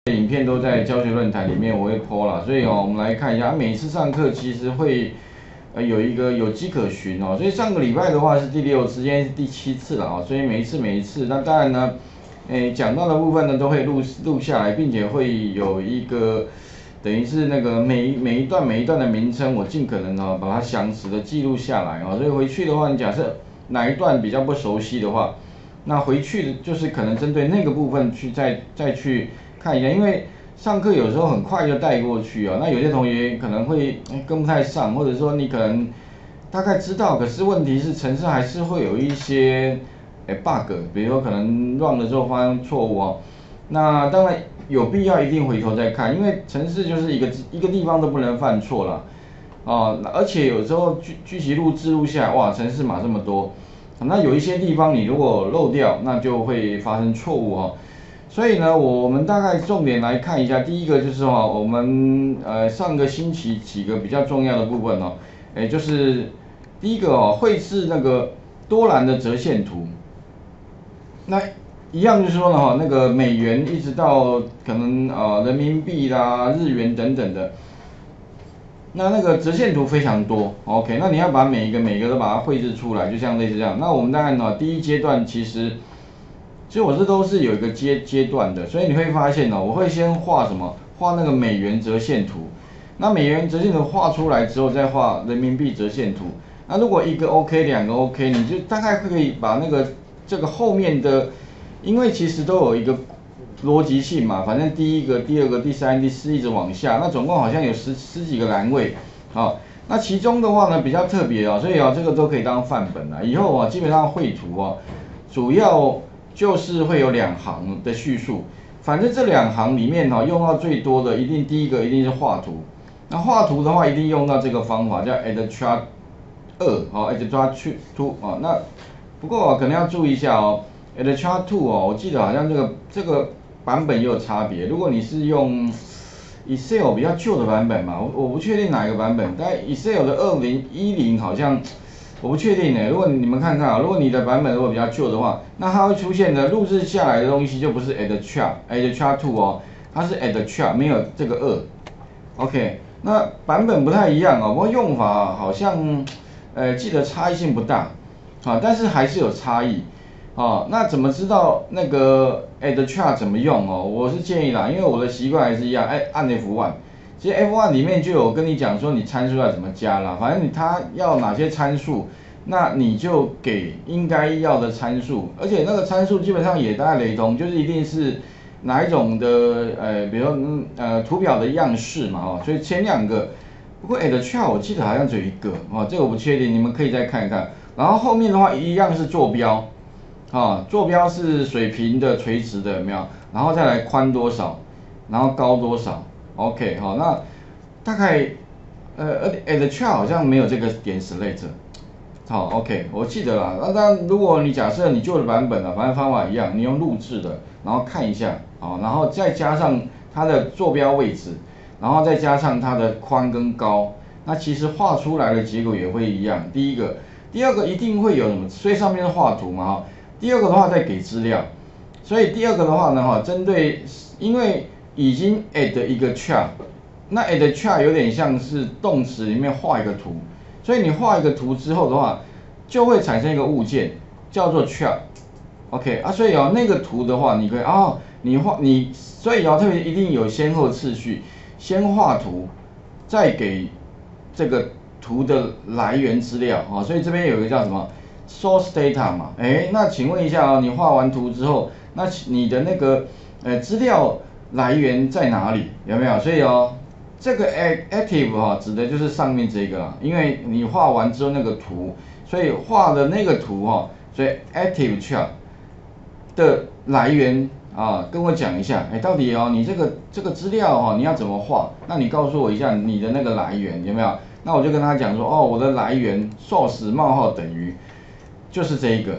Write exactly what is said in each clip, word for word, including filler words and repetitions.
影片都在教学论坛里面，我会 po 啦，所以哦，我们来看一下，每次上课其实会呃有一个有迹可循哦，所以上个礼拜的话是第六次，今天是第七次了啊，所以每一次每一次，那当然呢，诶讲到的部分呢都会录录下来，并且会有一个等于是那个每每一段每一段的名称，我尽可能哦把它详实的记录下来哦，所以回去的话，你假设哪一段比较不熟悉的话，那回去的就是可能针对那个部分去再再去看一下，因为上课有时候很快就带过去啊，那有些同学可能会跟不太上，或者说你可能大概知道，可是问题是程式还是会有一些诶 bug， 比如说可能 run 的时候发生错误哦，那当然有必要一定回头再看，因为程式就是一个一个地方都不能犯错啦。哦，而且有时候聚聚集录制录下来，哇，程式码这么多，那有一些地方你如果漏掉，那就会发生错误哦。所以呢，我们大概重点来看一下，第一个就是哈、哦，我们呃上个星期几个比较重要的部分哦，哎，就是第一个哦，绘制那个多栏的折线图。那一样就是说呢哈，那个美元一直到可能呃人民币啦、日元等等的。那那个折线图非常多 ，OK， 那你要把每一个每一个都把它绘制出来，就像类似这样。那我们当然呢，第一阶段其实，其实我这都是有一个阶阶段的，所以你会发现呢，我会先画什么？画那个美元折线图。那美元折线图画出来之后，再画人民币折线图。那如果一个 OK， 两个 OK， 你就大概可以把那个这个后面的，因为其实都有一个逻辑性嘛，反正第一个、第二个、第三、第四一直往下，那总共好像有十十几个栏位，啊，那其中的话呢比较特别啊，所以啊这个都可以当范本啊，以后啊基本上绘图啊，主要就是会有两行的叙述，反正这两行里面哈、啊、用到最多的一定第一个一定是画图，那画图的话一定用到这个方法叫 add chart 二，哦 add chart two 啊，那不过、啊、可能要注意一下哦 add chart two 哦，我记得好像这个这个版本也有差别。如果你是用 Excel 比较旧的版本嘛，我我不确定哪一个版本，但 Excel 的二零一零好像我不确定呢。如果你们看看啊，如果你的版本如果比较旧的话，那它会出现的录制下来的东西就不是 add chart add chart two 哦，它是 add chart 没有这个二。OK， 那版本不太一样哦，不过用法好像呃记得差异性不大啊，但是还是有差异。哦，那怎么知道那个 add chart 怎么用哦？我是建议啦，因为我的习惯还是一样，哎，按 F 一， 其实 F 一 里面就有跟你讲说你参数要怎么加啦，反正你它要哪些参数，那你就给应该要的参数，而且那个参数基本上也大概雷同，就是一定是哪一种的呃，比如说嗯呃图表的样式嘛哦，所以前两个，不过 add chart 我记得好像只有一个哦，这个我不确定，你们可以再看一看，然后后面的话一样是坐标。啊，坐标是水平的、垂直的，有没有？然后再来宽多少，然后高多少 ？OK， 好，那大概呃，add chart 好像没有这个点 select。好 ，OK， 我记得啦。那当然，如果你假设你旧的版本啊，反正方法一样，你用录制的，然后看一下，好，然后再加上它的坐标位置，然后再加上它的宽跟高，那其实画出来的结果也会一样。第一个，第二个一定会有什么？所以上面是画图嘛，哈。第二个的话再给资料，所以第二个的话呢，哈，针对因为已经 add 一个 chart， 那 add chart 有点像是动词里面画一个图，所以你画一个图之后的话，就会产生一个物件叫做 chart，OK 啊，所以哦那个图的话，你可以哦，你画你，所以哦特别一定有先后次序，先画图，再给这个图的来源资料啊，所以这边有一个叫什么？ source data 嘛，哎，那请问一下哦，你画完图之后，那你的那个呃资料来源在哪里？有没有？所以哦，这个 active 哈、哦、指的就是上面这个啦，因为你画完之后那个图，所以画的那个图哈、哦，所以 active chart 的来源啊，跟我讲一下，哎，到底哦你这个这个资料哈、哦、你要怎么画？那你告诉我一下你的那个来源有没有？那我就跟他讲说，哦，我的来源 source 冒号等于。就是这一个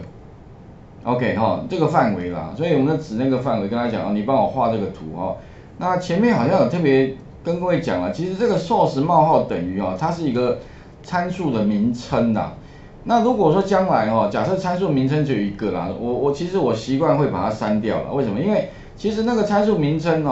，OK 哈、哦，这个范围啦，所以我们就指那个范围跟他讲哦，你帮我画这个图哦。那前面好像有特别跟各位讲了，其实这个 source 冒号等于哦，它是一个参数的名称啦。那如果说将来哦，假设参数名称只有一个啦，我我其实我习惯会把它删掉了，为什么？因为其实那个参数名称哦，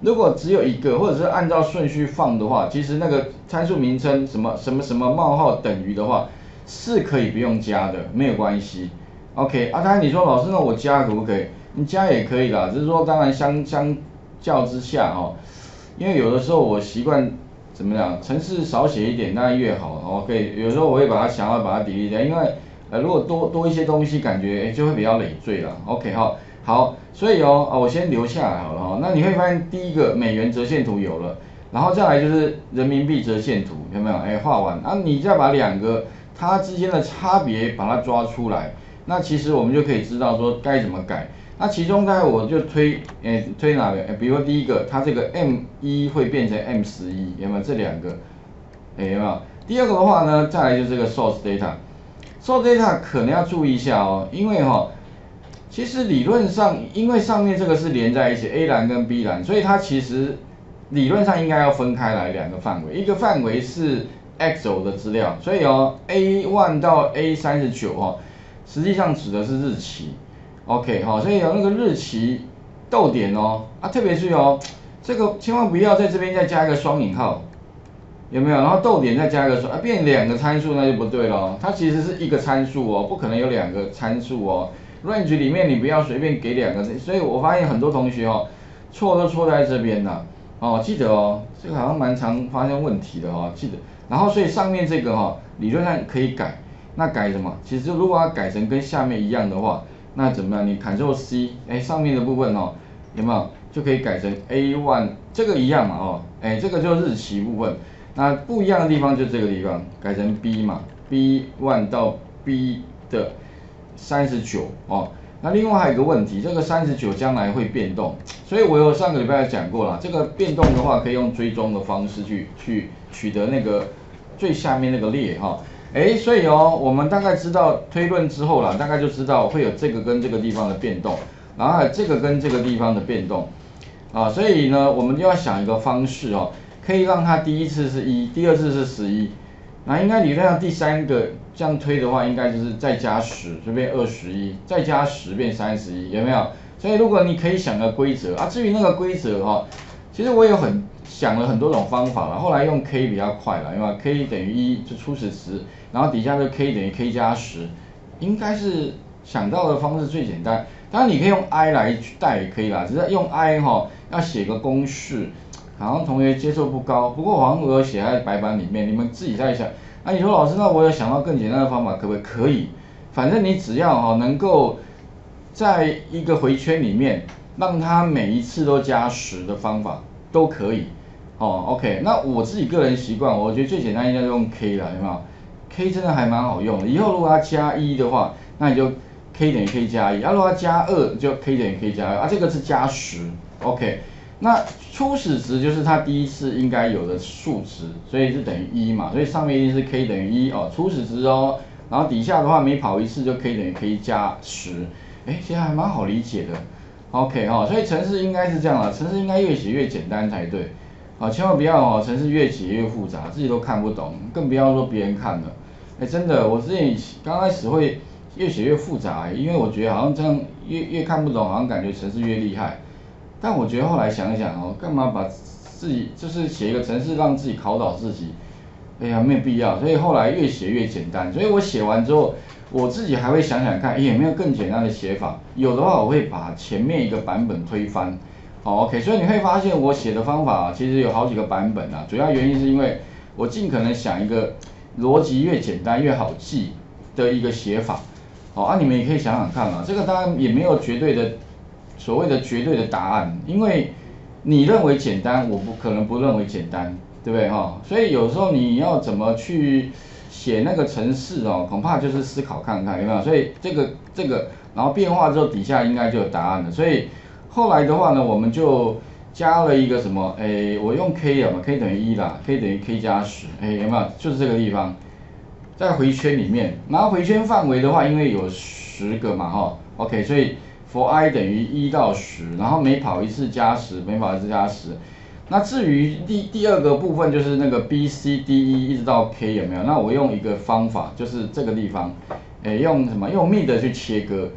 如果只有一个，或者是按照顺序放的话，其实那个参数名称什么什么什么冒号等于的话，是可以不用加的，没有关系。OK， 啊，当然你说老师，那我加可不可以？你加也可以啦，只是说当然相相较之下哦，因为有的时候我习惯怎么样，程式少写一点，那越好。OK， 有时候我会把它想要把它 delete 掉，因为呃如果多多一些东西，感觉就会比较累赘了。OK 哈，好，所以哦啊我先留下来好了哈。那你会发现第一个美元折线图有了，然后再来就是人民币折线图，有没有？哎，画完啊，你再把两个它之间的差别把它抓出来，那其实我们就可以知道说该怎么改。那其中大概我就推，诶推哪个？诶比如说第一个，它这个 M 一 会变成 M 十一，有没有这两个？诶有没有？第二个的话呢，再来就是这个 source data。source data 可能要注意一下哦，因为哈、哦，其实理论上，因为上面这个是连在一起 ，A 栏跟 B 栏，所以它其实理论上应该要分开来两个范围，一个范围是 X O 的资料，所以哦 A 一 到 A 三十九 哦，实际上指的是日期。OK 好，所以有那个日期逗点哦，啊特别注意哦，这个千万不要在这边再加一个双引号，有没有？然后逗点再加一个双，啊变两个参数那就不对了，它其实是一个参数哦，不可能有两个参数哦。range 里面你不要随便给两个，所以我发现很多同学哦，错都错在这边了哦，记得哦，这个好像蛮常发现问题的哦，记得。然后所以上面这个哈、哦，理论上可以改，那改什么？其实如果要改成跟下面一样的话。那怎么样？你 Ctrl C， 哎，上面的部分哦，有没有就可以改成 A 一， 这个一样嘛哦，哎，这个就是日期部分。那不一样的地方就这个地方，改成 B 嘛 ，B 一 到 B 的三十九哦。那另外还有一个问题，这个三十九将来会变动，所以我有上个礼拜讲过了，这个变动的话可以用追踪的方式去去取得那个最下面那个列哈。哎，所以哦，我们大概知道推论之后啦，大概就知道会有这个跟这个地方的变动，然后还有这个跟这个地方的变动，啊，所以呢，我们就要想一个方式哦，可以让它第一次是一，第二次是十一，那应该理论上第三个这样推的话，应该就是再加十，就变二十一，再加十变三十一，有没有？所以如果你可以想个规则啊，至于那个规则哈，其实我有很想了很多种方法了，后来用 k 比较快了，因为 k 等于一就初始值。然后底下就 k 等于 k 加十，应该是想到的方式最简单。当然你可以用 i 来代也可以啦，只是用 i 哈、哦、要写个公式，好像同学接受不高。不过好像我有写在白板里面，你们自己再想。那、啊、你说老师，那我有想到更简单的方法，可不可以？可以，反正你只要哈、哦、能够在一个回圈里面，让它每一次都加十的方法都可以。哦 ，OK， 那我自己个人习惯，我觉得最简单应该是用 k 啦，有没有？K 真的还蛮好用的，以后如果要加一的话，那你就 K 等于 K 加一，啊如果要加二就 K 等于 K 加二，啊这个是加十 ，OK， 那初始值就是它第一次应该有的数值，所以是等于一嘛，所以上面一定是 K 等于一哦，初始值哦，然后底下的话每跑一次就 K 等于 K 加十，哎，其实还蛮好理解的 ，OK 哦，所以程式应该是这样的，程式应该越写越简单才对，啊千万不要哦，程式越写越复杂，自己都看不懂，更不要说别人看了。哎，真的，我之前刚开始会越写越复杂，因为我觉得好像这样越越看不懂，好像感觉程式越厉害。但我觉得后来想一想哦，干嘛把自己就是写一个程式让自己考倒自己？哎呀，没有必要。所以后来越写越简单。所以我写完之后，我自己还会想想看，哎，有没有更简单的写法？有的话，我会把前面一个版本推翻。好 ，OK， 所以你会发现我写的方法其实有好几个版本啊。主要原因是因为我尽可能想一个。逻辑越简单越好记的一个写法，好啊，你们也可以想想看啊，这个当然也没有绝对的所谓的绝对的答案，因为你认为简单，我不可能不认为简单，对不对哈？所以有时候你要怎么去写那个程式哦，恐怕就是思考看看有没有？所以这个这个，然后变化之后底下应该就有答案了。所以后来的话呢，我们就。加了一个什么？诶，我用 k 了嘛 ，k 等于一啦 ，k 等于 k 加十，诶，有没有？就是这个地方，在回圈里面，然后回圈范围的话，因为有十个嘛，哈 ，OK， 所以 for i 等于一到十，然后每跑一次加十，每跑一次加十。那至于第第二个部分就是那个 b c d e 一直到 k 有没有？那我用一个方法，就是这个地方，诶，用什么？用 mid 去切割。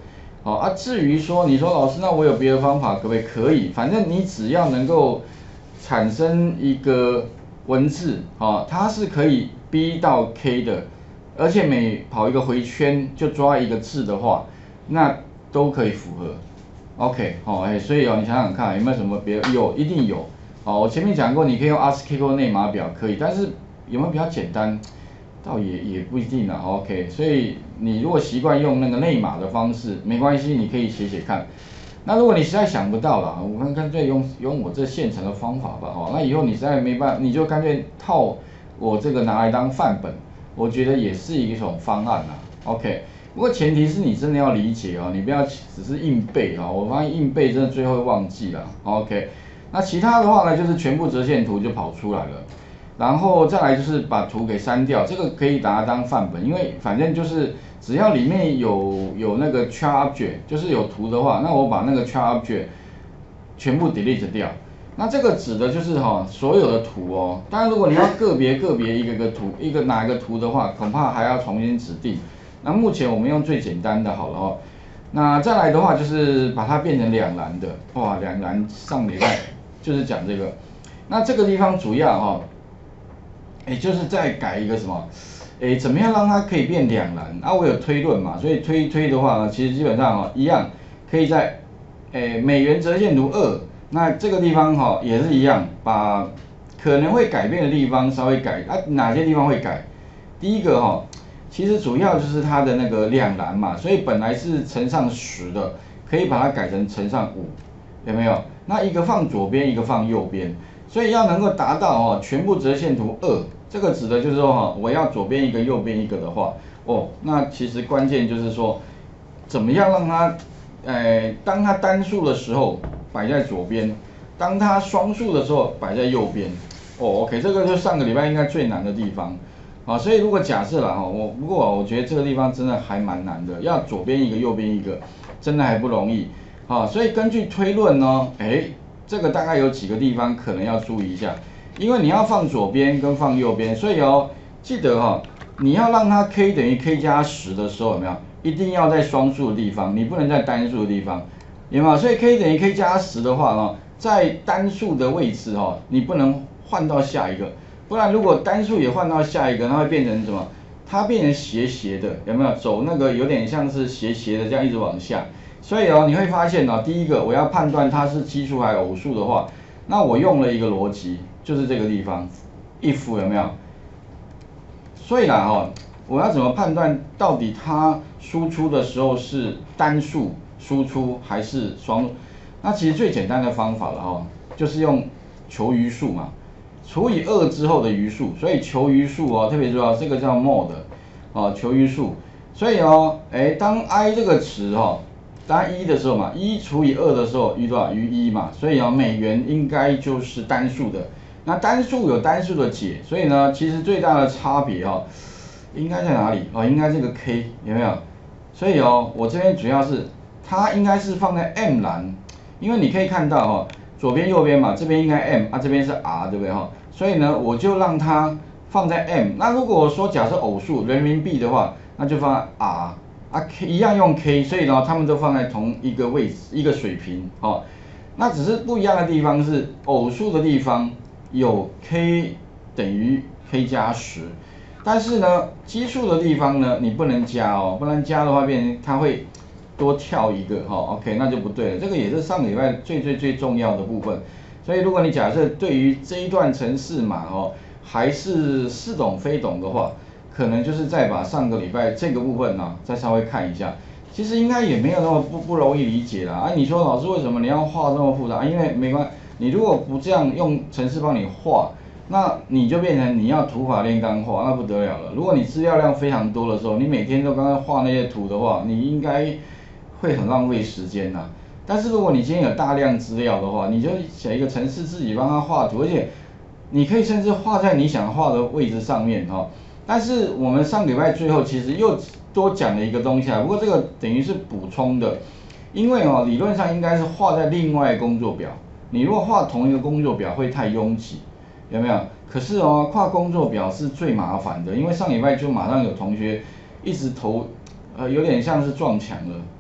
好啊，至于说你说老师，那我有别的方法可不可以？可以，反正你只要能够产生一个文字，啊，它是可以 B 到 K 的，而且每跑一个回圈就抓一个字的话，那都可以符合。OK， 好，哎，所以哦，你想想看有没有什么别的？有，一定有。哦，我前面讲过，你可以用 A S C I I 或内码表可以，但是有没有比较简单？倒也也不一定啦 ，OK， 所以你如果习惯用那个内码的方式，没关系，你可以写写看。那如果你实在想不到啦，我们干脆用用我这现成的方法吧，哦，那以后你实在没办法，你就干脆套我这个拿来当范本，我觉得也是一种方案啦 ，OK。不过前提是你真的要理解哦，你不要只是硬背啊，我发现硬背真的最后会忘记了 ，OK。那其他的话呢，就是全部折线图就跑出来了。然后再来就是把图给删掉，这个可以把它当范本，因为反正就是只要里面有有那个 chart object， 就是有图的话，那我把那个 chart object 全部 delete 掉。那这个指的就是哈、哦、所有的图哦，当然如果你要个别个别一个个图一个哪一个图的话，恐怕还要重新指定。那目前我们用最简单的好了哦。那再来的话就是把它变成两栏的，哇，两栏上礼拜就是讲这个。那这个地方主要哈、哦。哎，就是再改一个什么？哎，怎么样让它可以变两栏？啊，我有推论嘛，所以推一推的话呢，其实基本上哈、哦、一样，可以在哎美元折线图二，那这个地方哈、哦、也是一样，把可能会改变的地方稍微改啊，哪些地方会改？第一个哈、哦，其实主要就是它的那个两栏嘛，所以本来是乘上十的，可以把它改成乘上五，有没有？那一个放左边，一个放右边。所以要能够达到哦，全部折线图二，这个指的就是说哈，我要左边一个，右边一个的话，哦，那其实关键就是说，怎么样让它，呃，当它单数的时候摆在左边，当它双数的时候摆在右边，哦 ，OK， 这个就上个礼拜应该最难的地方，啊，所以如果假设了哈，我不过我觉得这个地方真的还蛮难的，要左边一个，右边一个，真的还不容易，啊，所以根据推论呢，哎。这个大概有几个地方可能要注意一下，因为你要放左边跟放右边，所以哦，记得哈、哦，你要让它 k 等于 k 加十的时候有没有？一定要在双数的地方，你不能在单数的地方，有没有？所以 k 等于 k 加十的话呢，在单数的位置哈、哦，你不能换到下一个，不然如果单数也换到下一个，它会变成什么？它变成斜斜的，有没有？走那个有点像是斜斜的这样一直往下。所以哦，你会发现哦，第一个我要判断它是奇数还是偶数的话，那我用了一个逻辑，就是这个地方 ，if 有没有？所以啦哦，我要怎么判断到底它输出的时候是单数输出还是双？那其实最简单的方法了哦，就是用求余数嘛，除以二之后的余数，所以求余数哦，特别重要，这个叫 mod 哦，求余数。所以哦，哎，当 i 这个词哦。当一的时候嘛，一除以二的时候余多少？余一嘛，所以啊，美元应该就是单数的。那单数有单数的解，所以呢，其实最大的差别哦，应该在哪里？哦，应该这个 k 有没有？所以哦，我这边主要是它应该是放在 m 栏，因为你可以看到哦，左边右边嘛，这边应该 m 啊，这边是 r 对不对哈？所以呢，我就让它放在 m。那如果说假设偶数人民币的话，那就放在 r。啊 ，k 一样用 k， 所以呢，他们都放在同一个位置，一个水平，哦。那只是不一样的地方是，偶数的地方有 k 等于 k 加十，但是呢，奇数的地方呢，你不能加哦，不然加的话变成它会多跳一个，哈、哦、，OK， 那就不对了。这个也是上个礼拜最最最重要的部分。所以如果你假设对于这一段程式码哦，还是似懂非懂的话，可能就是再把上个礼拜这个部分呢、啊，再稍微看一下，其实应该也没有那么不不容易理解啦。啊，你说老师为什么你要画这么复杂？因为没关，你如果不这样用程式帮你画，那你就变成你要土法炼钢画，那不得了了。如果你资料量非常多的时候，你每天都刚刚画那些图的话，你应该会很浪费时间呐。但是如果你今天有大量资料的话，你就写一个程式自己帮他画图，而且你可以甚至画在你想画的位置上面哈。但是我们上礼拜最后其实又多讲了一个东西啊，不过这个等于是补充的，因为哦理论上应该是画在另外工作表，你如果画同一个工作表会太拥挤，有没有？可是哦跨工作表是最麻烦的，因为上礼拜就马上有同学一直投，呃有点像是撞墙了，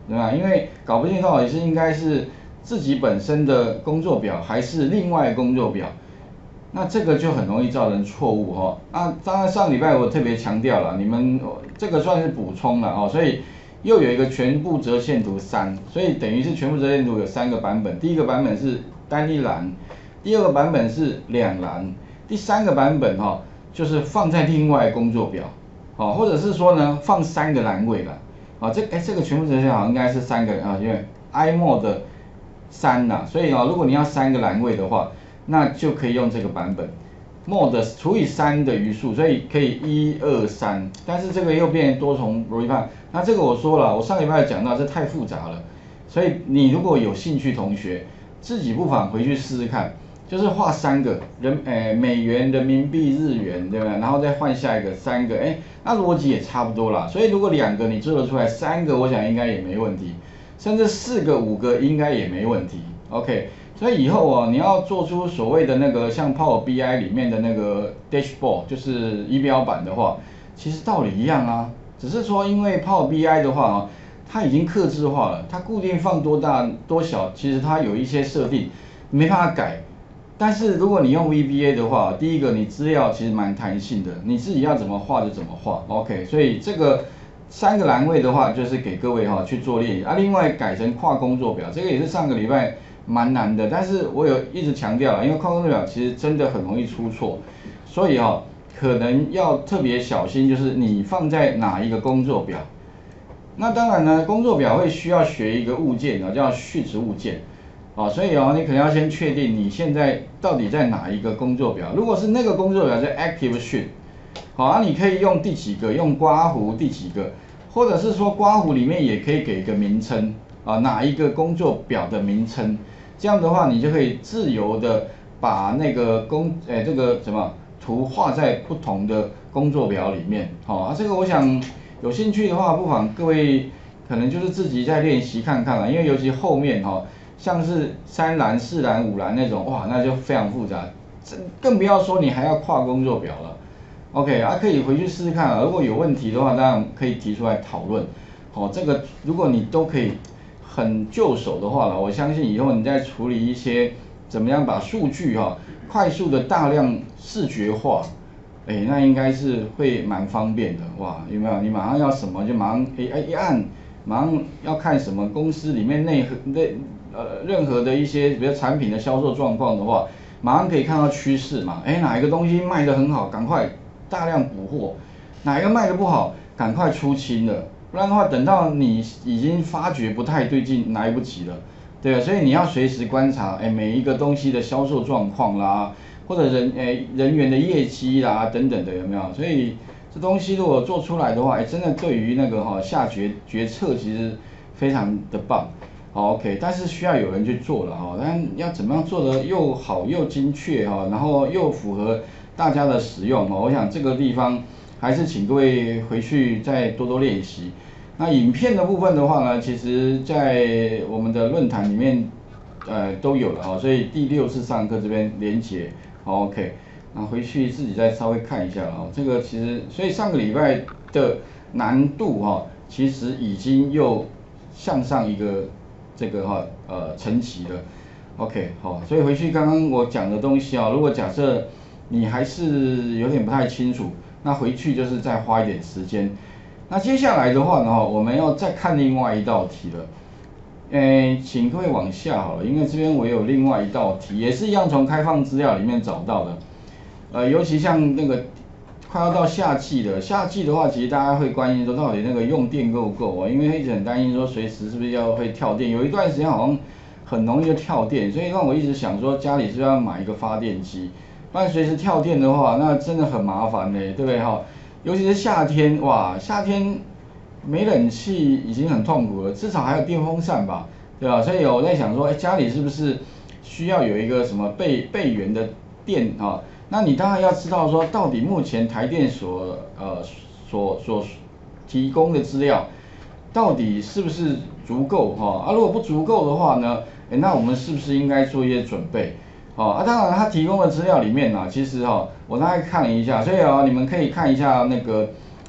对吧？因为搞不清到底是应该是自己本身的工作表还是另外工作表，那这个就很容易造成错误哈。那当然上礼拜我特别强调了，你们这个算是补充了哦，所以又有一个全部折线图三，所以等于是全部折线图有三个版本，第一个版本是单一栏，第二个版本是两栏，第三个版本哈就是放在另外工作表，哦，或者是说呢放三个栏位了，啊这哎这个全部折线好像应该是三个啊，因为 I mode 三呐，所以啊如果你要三个栏位的话，那就可以用这个版本。mod 除以三的余数，所以可以一二三，但是这个又变成多重 refine。那这个我说了，我上礼拜讲到这太复杂了，所以你如果有兴趣，同学自己不妨回去试试看，就是画三个人，诶、呃、美元、人民币、日元，对吧？然后再换下一个三个，哎，那逻辑也差不多啦。所以如果两个你做得出来，三个我想应该也没问题，甚至四个、五个应该也没问题。OK。所以以后哦，你要做出所谓的那个像 Power B I 里面的那个 dashboard， 就是仪表板的话，其实道理一样啊，只是说因为 Power B I 的话啊，它已经客制化了，它固定放多大多小，其实它有一些设定，没办法改。但是如果你用 V B A 的话，第一个你资料其实蛮弹性的，你自己要怎么画就怎么画 ，OK。所以这个三个栏位的话，就是给各位哈去做练习啊。另外改成跨工作表，这个也是上个礼拜蛮难的，但是我有一直强调了，因为跨工作表其实真的很容易出错，所以哈可能要特别小心，就是你放在哪一个工作表。那当然呢，工作表会需要学一个物件啊，叫序值物件。啊，所以哦，你可能要先确定你现在到底在哪一个工作表。如果是那个工作表是 active sheet， 好啊，你可以用第几个，用刮胡第几个，或者是说刮胡里面也可以给一个名称啊，哪一个工作表的名称。这样的话，你就可以自由的把那个工，诶，这个什么图画在不同的工作表里面。好啊，这个我想有兴趣的话，不妨各位可能就是自己再练习看看啦，因为尤其后面哈。像是三栏、四栏、五栏那种，哇，那就非常复杂，这更不要说你还要跨工作表了。OK， 啊，可以回去试试看啊。如果有问题的话，当然可以提出来讨论。哦，这个如果你都可以很就手的话了，我相信以后你在处理一些怎么样把数据哈、啊、快速的大量视觉化，哎，那应该是会蛮方便的。哇，有没有？你马上要什么就马上哎哎一按，马上要看什么公司里面内核内。呃，任何的一些比如产品的销售状况的话，马上可以看到趋势嘛。哎，哪一个东西卖得很好，赶快大量补货；哪一个卖得不好，赶快出清了。不然的话，等到你已经发觉不太对劲，来不及了，对吧？所以你要随时观察，哎，每一个东西的销售状况啦，或者人哎人员的业绩啦等等的，有没有？所以这东西如果做出来的话，哎，真的对于那个哈、哦、下决决策其实非常的棒。好 ，OK， 但是需要有人去做了哈，但要怎么样做的又好又精确哈，然后又符合大家的使用哦，我想这个地方还是请各位回去再多多练习。那影片的部分的话呢，其实在我们的论坛里面呃都有了哈，所以第六次上课这边连结，好 OK， 那回去自己再稍微看一下啊，这个其实所以上个礼拜的难度哈，其实已经又向上一个。这个哈呃层级的 ，OK 好，所以回去刚刚我讲的东西啊，如果假设你还是有点不太清楚，那回去就是再花一点时间。那接下来的话呢，我们要再看另外一道题了。诶，请各位往下好了，因为这边我有另外一道题，也是一样从开放资料里面找到的。呃，尤其像那个快要到夏季了，夏季的话，其实大家会关心说到底那个用电够不够啊？因为一直很担心说随时是不是要会跳电，有一段时间好像很容易就跳电，所以让我一直想说家里是不是要买一个发电机，不然随时跳电的话，那真的很麻烦嘞，对不对哈？尤其是夏天，哇，夏天没冷气已经很痛苦了，至少还有电风扇吧，对吧？所以我在想说，哎，家里是不是需要有一个什么备备源的电啊？那你当然要知道说，到底目前台电所呃所所提供的资料，到底是不是足够哈？啊，如果不足够的话呢，哎，那我们是不是应该做一些准备？哦，啊，当然他提供的资料里面呢、啊，其实哈、哦，我大概看了一下，所以啊，你们可以看一下那个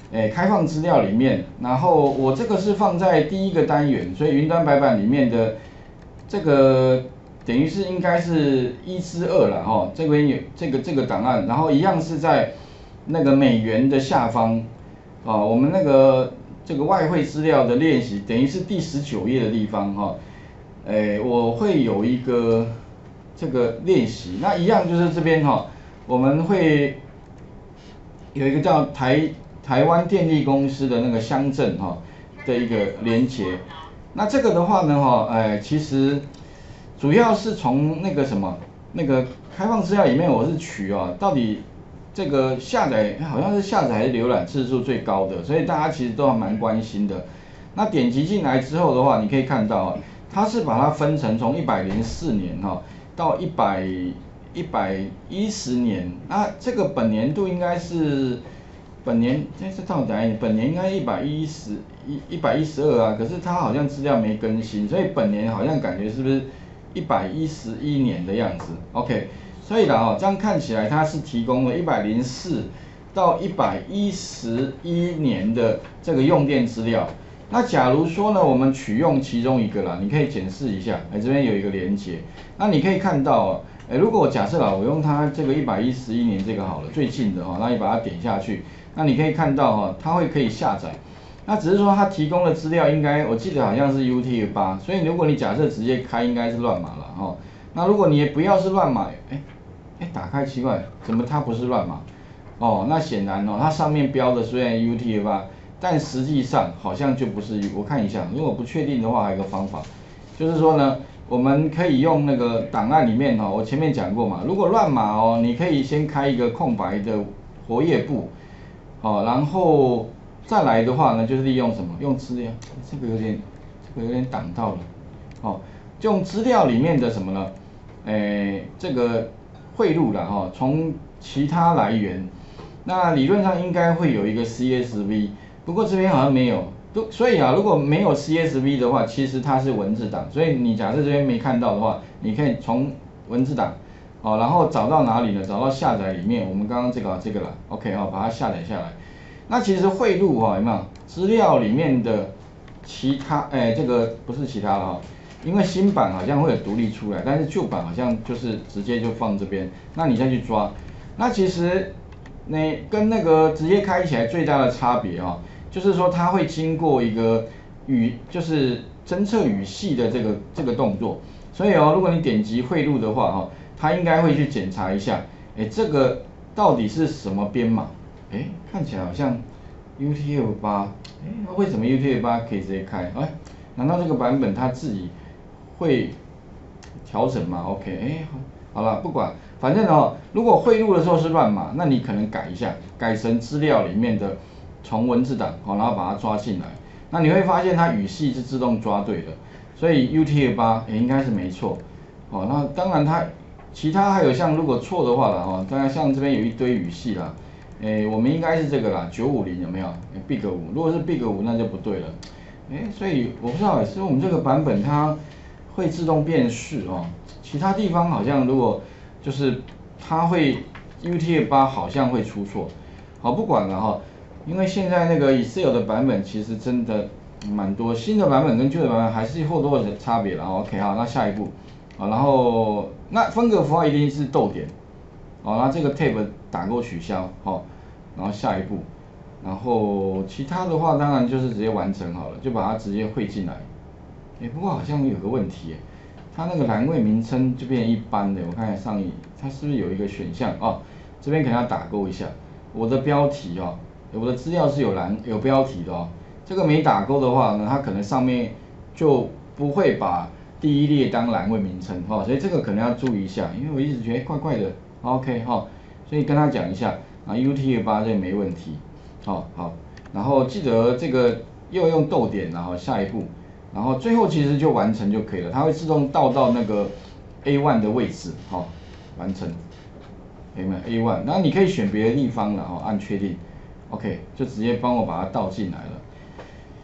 诶开放资料里面，然后我这个是放在第一个单元，所以云端白板里面的这个等于是应该是一之二了哈，这边有这个这个档案，然后一样是在那个美元的下方啊，我们那个这个外汇资料的练习，等于是第十九页的地方哈，诶我会有一个这个练习，那一样就是这边哈，我们会有一个叫台台湾电力公司的那个乡镇哈的一个连结，那这个的话呢哈，哎其实主要是从那个什么那个开放资料里面我是取啊，到底这个下载好像是下载还是浏览次数最高的，所以大家其实都还蛮关心的。那点击进来之后的话，你可以看到啊，它是把它分成从一百零四年哈到一百一百一十年，那这个本年度应该是本年，这是到底本年应该一百一十一一百一十二啊，可是它好像资料没更新，所以本年好像感觉是不是一百一十一年的样子 ？OK， 所以啦哦，这样看起来它是提供了一百零四到一百一十一年的这个用电资料。那假如说呢，我们取用其中一个啦，你可以检视一下，哎，这边有一个连结，那你可以看到哦，哎，如果我假设啦，我用它这个一百一十一年这个好了，最近的哈，那你把它点下去，那你可以看到哈，它会可以下载。那只是说它提供的资料应该，我记得好像是 U T F 八，所以如果你假设直接开，应该是乱码了哈。那如果你也不要是乱码，哎哎，打开奇怪，怎么它不是乱码？哦，那显然哦，它上面标的虽然 U T F 八，但实际上好像就不是。我看一下，如果不确定的话，还有一个方法，就是说呢，我们可以用那个档案里面哈，我前面讲过嘛，如果乱码哦，你可以先开一个空白的活页簿，好，然后再来的话呢，就是利用什么？用资料，这个有点，这个有点挡到了，哦，用资料里面的什么呢？诶，这个汇入了哈，从其他来源，那理论上应该会有一个 C S V， 不过这边好像没有，都所以啊，如果没有 C S V 的话，其实它是文字档，所以你假设这边没看到的话，你可以从文字档，哦，然后找到哪里呢？找到下载里面，我们刚刚这个这个了 ，OK 哈、哦，把它下载下来。那其实汇入哈、哦、有没有资料里面的其他，哎，这个不是其他了哈、哦。因为新版好像会有独立出来，但是旧版好像就是直接就放这边，那你再去抓。那其实那跟那个直接开起来最大的差别哈、哦，就是说它会经过一个语，就是侦测语系的这个这个动作。所以哦，如果你点击汇入的话哈、哦，它应该会去检查一下，哎，这个到底是什么编码？哎，看起来好像 U T F 八，哎，为什么 U T F 八可以直接开？哎，难道这个版本它自己会调整嘛 ？OK， 哎，好了，不管，反正哦，如果汇入的时候是乱码，那你可能改一下，改成资料里面的从文字档，好，然后把它抓进来，那你会发现它语系是自动抓对的，所以 U T F 八也应该是没错，哦，那当然它其他还有像如果错的话了哦，当然像这边有一堆语系啦，诶，我们应该是这个啦，九五零有没有 ？Big 五，如果是 Big 五那就不对了。哎，所以我不知道，是我们这个版本它会自动辨识哦，其他地方好像如果就是它会 U T F 八好像会出错，好不管了哈，因为现在那个 Excel 的版本其实真的蛮多，新的版本跟旧的版本还是或多或少差别了。OK 好，那下一步，啊，然后那分隔符号一定是逗点，好，那这个 tab 打勾取消，好，然后下一步。然后其他的话，当然就是直接完成好了，就把它直接汇进来。哎，不过好像有个问题，它那个栏位名称就变成一般的，我看看上一，它是不是有一个选项哦？这边可能要打勾一下，我的标题哦，我的资料是有栏有标题的哦，这个没打勾的话呢，它可能上面就不会把第一列当栏位名称哦，所以这个可能要注意一下，因为我一直觉得怪怪的。OK 哈、哦，所以跟他讲一下啊 ，U T F 八这没问题。好好，然后记得这个又用逗点，然后下一步，然后最后其实就完成就可以了，它会自动倒到那个 A 一 的位置，好、哦，完成，有没有 A 一？然后你可以选别的地方了，哦，按确定 ，OK， 就直接帮我把它倒进来了。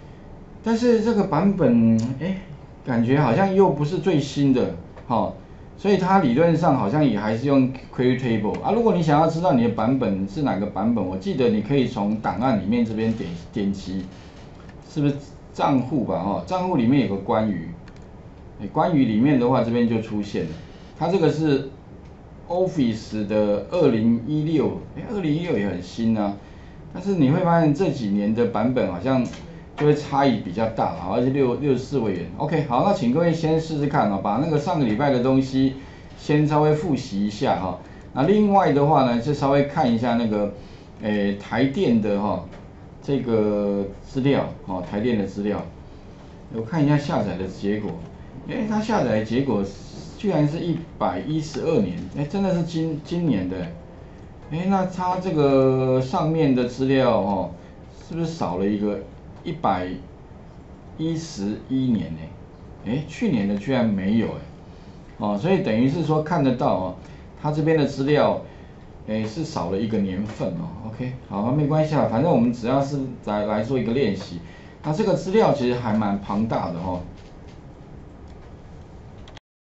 但是这个版本，哎，感觉好像又不是最新的，好、哦， 所以它理论上好像也还是用 Query Table 啊。如果你想要知道你的版本是哪个版本，我记得你可以从档案里面这边点点击，是不是账户吧？哦，账户里面有个关于，哎，关于里面的话这边就出现了，它这个是 Office 的二零一六，哎，二零一六也很新啊，但是你会发现这几年的版本好像就会差异比较大了，而且六六十四位元。OK， 好，那请各位先试试看哦，把那个上个礼拜的东西先稍微复习一下哈。那另外的话呢，就稍微看一下那个，诶，台电的哈这个资料，哦，台电的资料，我看一下下载的结果，诶，它下载的结果居然是一百一十二年，哎，真的是今今年的，哎，那它这个上面的资料哦，是不是少了一个一百一十一年呢？哎，去年的居然没有哎，哦，所以等于是说看得到哦，它这边的资料，哎，是少了一个年份哦。OK， 好，没关系啊，反正我们只要是来来做一个练习，那这个资料其实还蛮庞大的哦。